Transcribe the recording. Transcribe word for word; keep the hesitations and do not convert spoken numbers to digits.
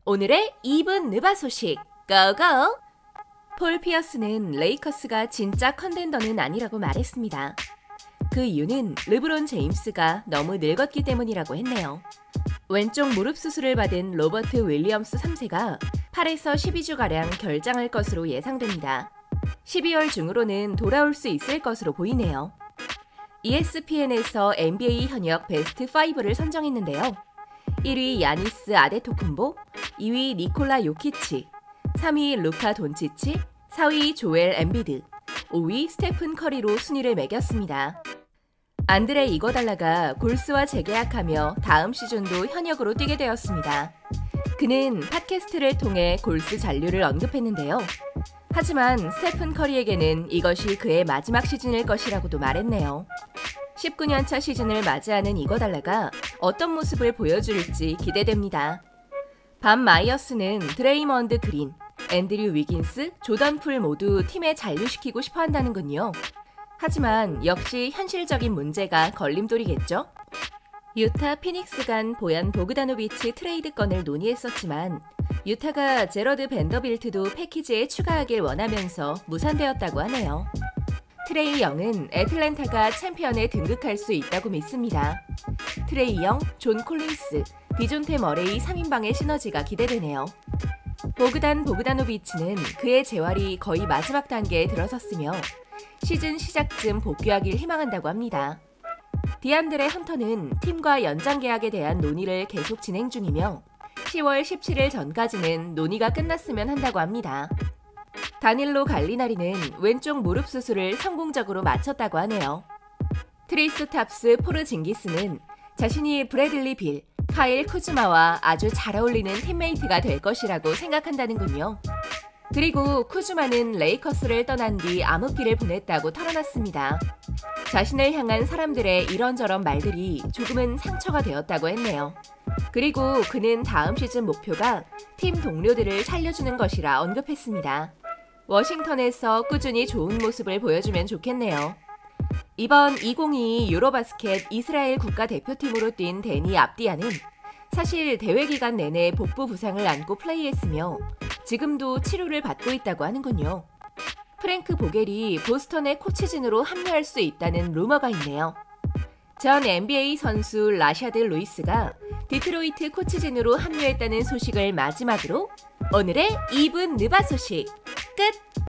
오늘의 이 분 느바 소식, 고고! 폴 피어스는 레이커스가 진짜 컨텐더는 아니라고 말했습니다. 그 이유는 르브론 제임스가 너무 늙었기 때문이라고 했네요. 왼쪽 무릎 수술을 받은 로버트 윌리엄스 삼 세가 팔에서 십이 주가량 결장할 것으로 예상됩니다. 십이월 중으로는 돌아올 수 있을 것으로 보이네요. 이에스피엔에서 엔비에이 현역 베스트 오를 선정했는데요. 일 위 야니스 아데토쿤보, 이 위 니콜라 요키치, 삼 위 루카 돈치치, 사 위 조엘 엠비드, 오 위 스테픈 커리로 순위를 매겼습니다. 안드레 이거달라가 골스와 재계약하며 다음 시즌도 현역으로 뛰게 되었습니다. 그는 팟캐스트를 통해 골스 잔류를 언급했는데요. 하지만 스테픈 커리에게는 이것이 그의 마지막 시즌일 것이라고도 말했네요. 십구 년 차 시즌을 맞이하는 이거달라가 어떤 모습을 보여줄지 기대됩니다. 밤 마이어스는 드레이먼드 그린, 앤드류 위긴스, 조던 풀 모두 팀에 잔류시키고 싶어 한다는군요. 하지만 역시 현실적인 문제가 걸림돌이겠죠? 유타 피닉스 간 보얀 보그다노비치 트레이드 건을 논의했었지만 유타가 제러드 벤더빌트도 패키지에 추가하길 원하면서 무산되었다고 하네요. 트레이 영은 애틀랜타가 챔피언에 등극할 수 있다고 믿습니다. 트레이 영, 존 콜린스, 디존테 머레이 삼 인방의 시너지가 기대되네요. 보그단 보그다노비치는 그의 재활이 거의 마지막 단계에 들어섰으며 시즌 시작쯤 복귀하길 희망한다고 합니다. 디안드레 헌터는 팀과 연장 계약에 대한 논의를 계속 진행 중이며 시월 십칠일 전까지는 논의가 끝났으면 한다고 합니다. 다닐로 갈리나리는 왼쪽 무릎 수술을 성공적으로 마쳤다고 하네요. 트리스 탑스 포르징기스는 자신이 브래들리 빌, 카일 쿠즈마와 아주 잘 어울리는 팀메이트가 될 것이라고 생각한다는군요. 그리고 쿠즈마는 레이커스를 떠난 뒤 암흑기를 보냈다고 털어놨습니다. 자신을 향한 사람들의 이런저런 말들이 조금은 상처가 되었다고 했네요. 그리고 그는 다음 시즌 목표가 팀 동료들을 살려주는 것이라 언급했습니다. 워싱턴에서 꾸준히 좋은 모습을 보여주면 좋겠네요. 이번 이천이십이 유로바스켓 이스라엘 국가대표팀으로 뛴 데니 압디아는 사실 대회 기간 내내 복부 부상을 안고 플레이했으며 지금도 치료를 받고 있다고 하는군요. 프랭크 보겔이 보스턴의 코치진으로 합류할 수 있다는 루머가 있네요. 전 엔비에이 선수 라샤드 루이스가 디트로이트 코치진으로 합류했다는 소식을 마지막으로 오늘의 이 분 느바 소식 끝!